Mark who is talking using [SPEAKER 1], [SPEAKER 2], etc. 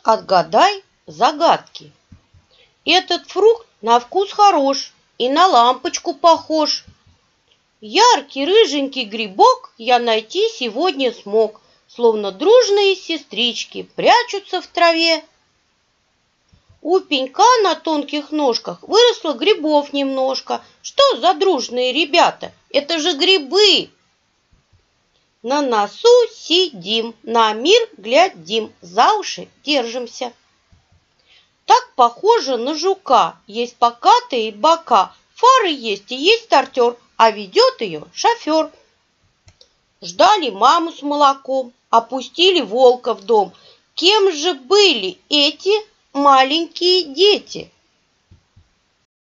[SPEAKER 1] Отгадай загадки. Этот фрукт на вкус хорош и на лампочку похож. Яркий рыженький грибок я найти сегодня смог, словно дружные сестрички прячутся в траве. У пенька на тонких ножках выросло грибов немножко. Что за дружные ребята? Это же грибы! На носу сидим, на мир глядим, за уши держимся. Так похоже на жука, есть покатые бока, фары есть и есть стартер, а ведет ее шофер. Ждали маму с молоком, опустили волка в дом. Кем же были эти маленькие дети?